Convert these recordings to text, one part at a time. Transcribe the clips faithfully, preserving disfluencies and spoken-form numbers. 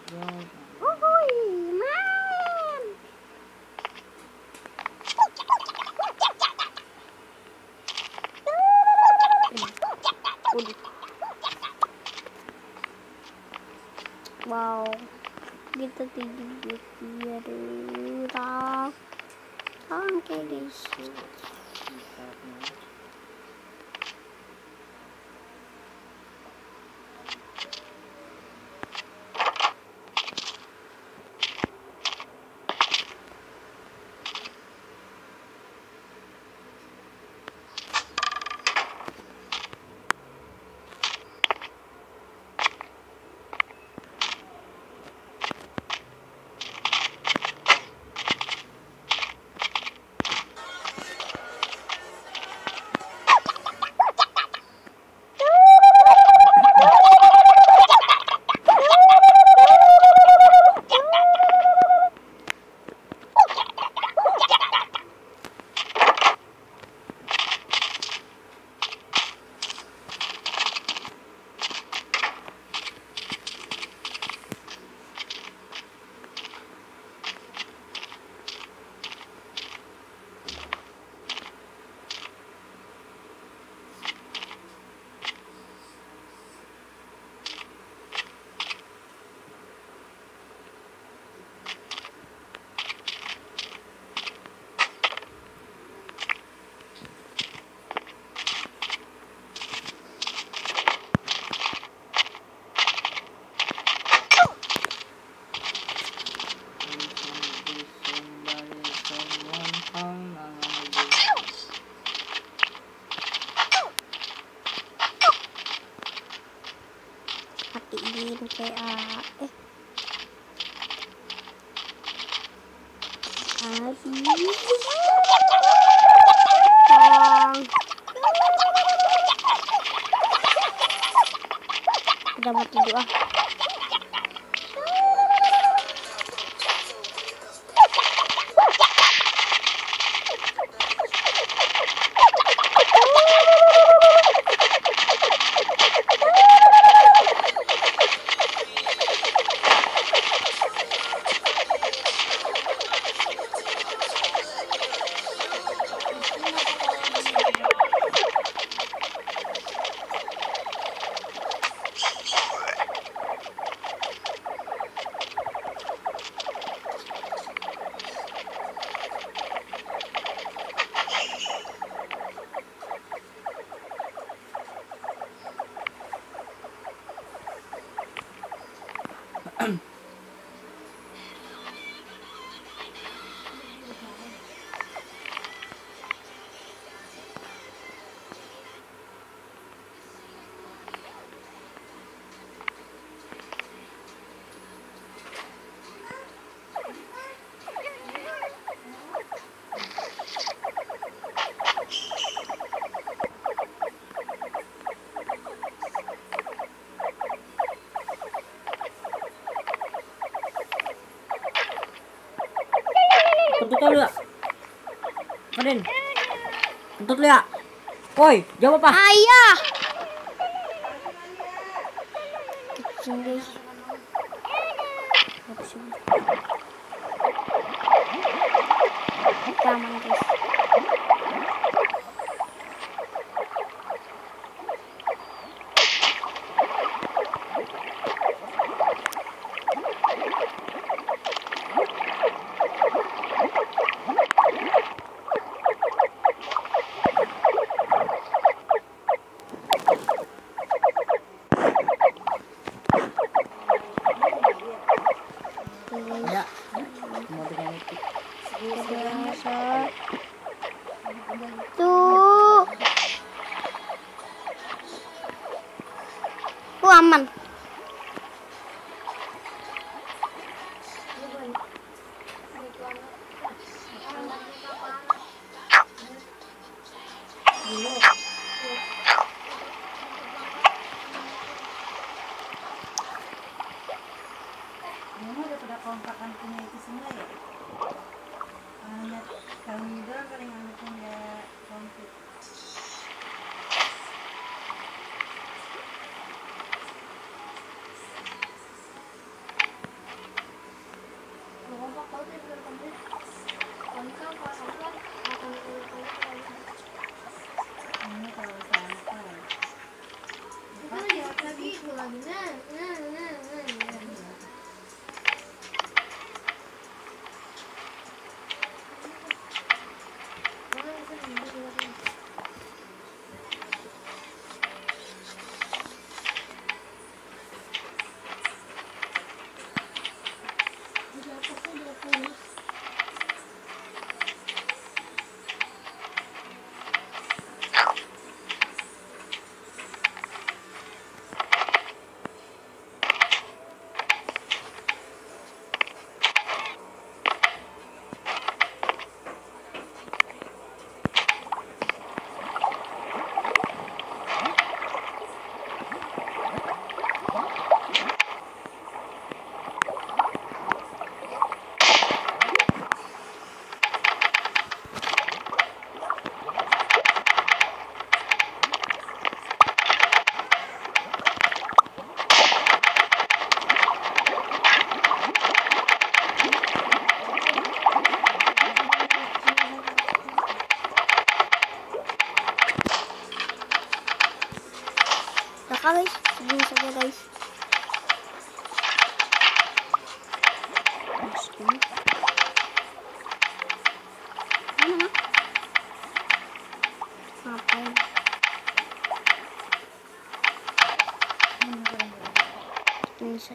Uhuy, man. Wow, kita tidur dia dulu tak oke guys. Matiin kayak eh habis udah mati dulu ah. Tuntut lu ya, Fadin. Tuntut lu ya. Woi, jawab apa? Ayah. Kucing guys. Aman guys. Ya, mau dengan itu. Tuh. Tuh aman. Mama udah pada kontrakan punya itu semua ya? Anak kami doang paling anaknya nggak konflik.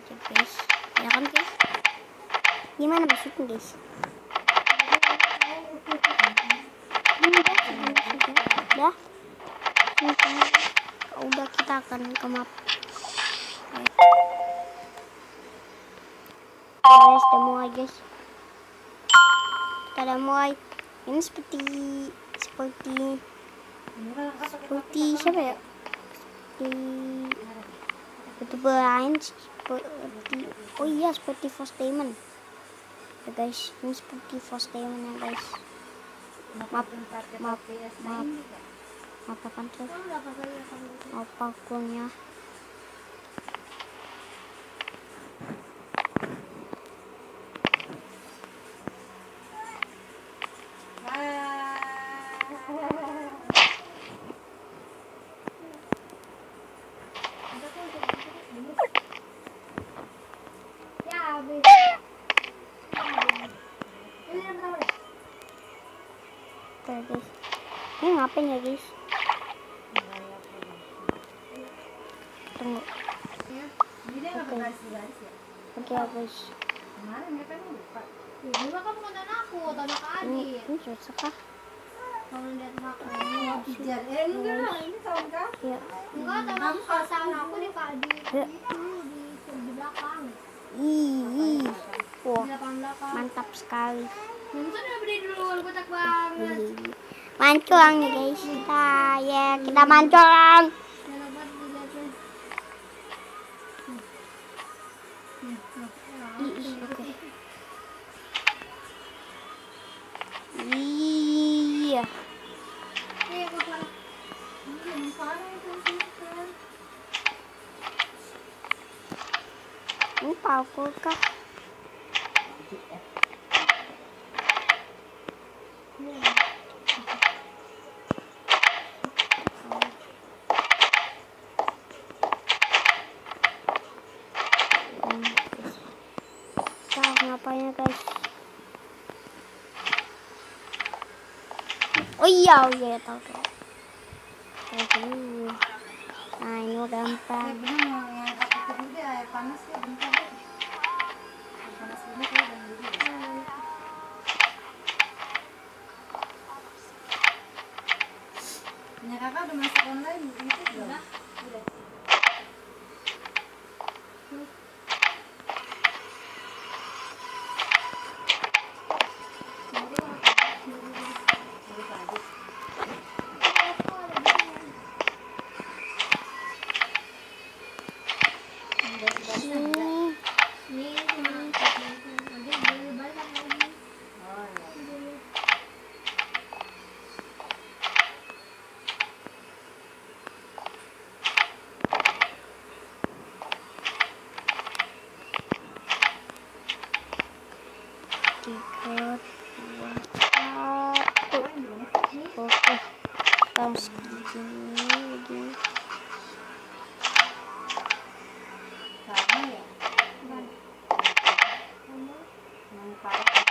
aja guys, ya kan guys? Gimana maksudnya guys? Udah, udah, udah, udah kita akan ke map. Guys, udah mulai guys. Kita udah mulai. Ini seperti seperti seperti siapa ya? Seperti youtuber lain seperti oh iya seperti Force Diamond ya guys, ini seperti Force Diamond ya guys. Maaf maaf maaf maaf apa tuh, maaf parkurnya. Oke guys, ini ngapain ya guys? Tunggu. Oke ya guys. Ini mah kamu konten aku, tonton ke Ini Adit. ini susah kah? Kalau lihat makannya. Eh enggak, ini tahun kah? Ya. Enggak, tonton pasangan aku di Kak Adit. Ya. Itu di di belakang. Ih, ih. Wah, Di belakang belakang. mantap sekali. Yang itu udah berdiri dulu, kotak banget. Ih. Mancung nih guys, kita ya kita mancung. Jangan lupa dilihatin. Ih, oke. Iya. Nih, aku parah. Ini parkur kah? Kita ngapain ya guys? Oh iya, oh iya tahu tuh. Aduh. Nah ini udah gampang. Eh bener mau ngangkat itu dulu deh, air panas ya bentar deh. Air panas ini kayak dan dulu deh. Punya kakak udah masuk online gitu belum? Udah. Ini Nih, cuma nanti beli balik lagi. Oh iya. tiga, dua, satu. Oke, kita harus begini, begini. Sama ya? Yang parah.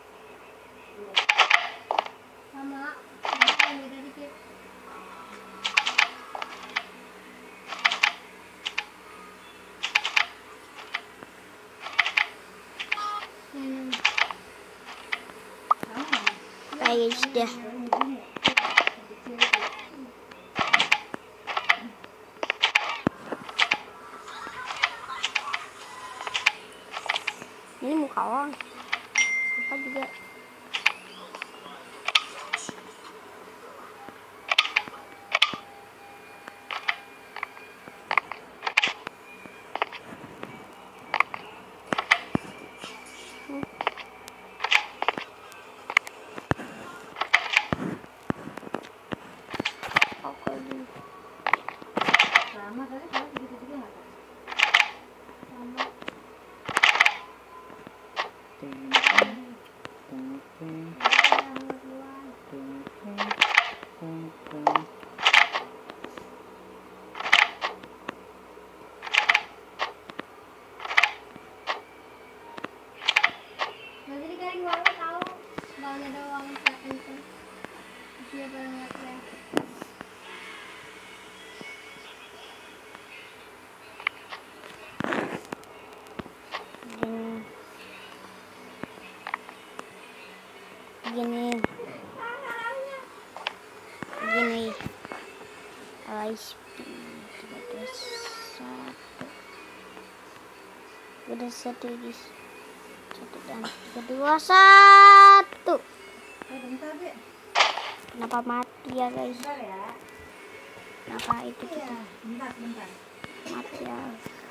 Sama, sama yang beda dikit. Hmm. Sama. Kayak sudah. Ini muka orang. Apa juga? Oke, ini. Sama tadi kalau begitu juga nggak tahu. Sama. Nanti dikain warna tahu, bawahnya ada uang itu. Siapa yang ngeliatnya? gini gini guys. Tiga dua satu udah satu guys. Satu dan tiga dua satu. Eh, bentar deh. Kenapa mati ya guys? Bentar ya. Kenapa itu Iya, kita bentar, bentar. mati ya?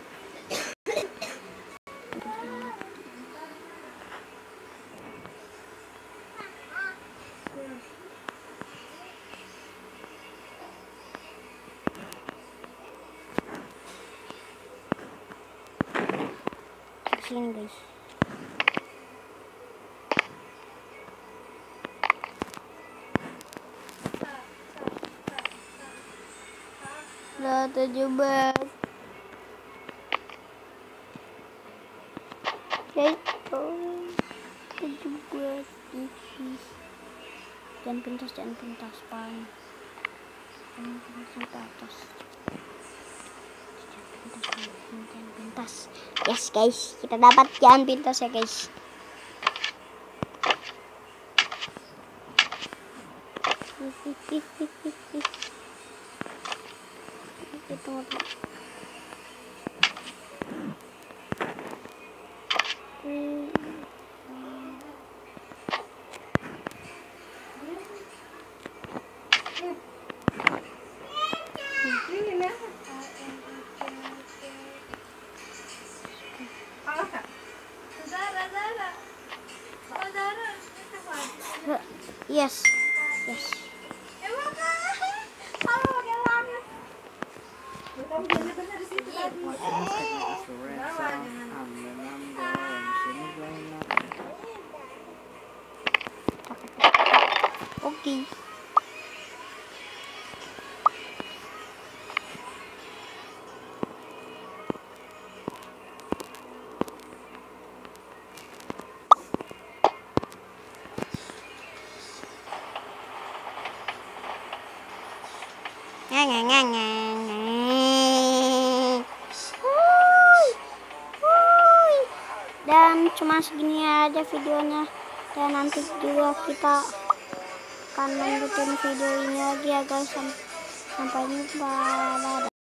Sini guys. Udah tujuh belas. Guys, oh, tujuh belas. Jangan pintas, jangan pintas, pan. Jangan pintas ke atas. Jangan pintas. Yes guys, kita dapat jangan pintas ya guys. Itu Ini lah. Kalah Kak? Zara, Zara. Oh, Zara. Itu apa? yes, yes. Emang kan? Kalau pakai langit. Kamu bener-bener di situ tadi. Oke. Ngang ngang ngang ngang. Wuih, wuih. Dan cuma segini aja videonya, dan nanti juga kita akan lanjutin video ini lagi ya guys. Sampai jumpa. Dadah.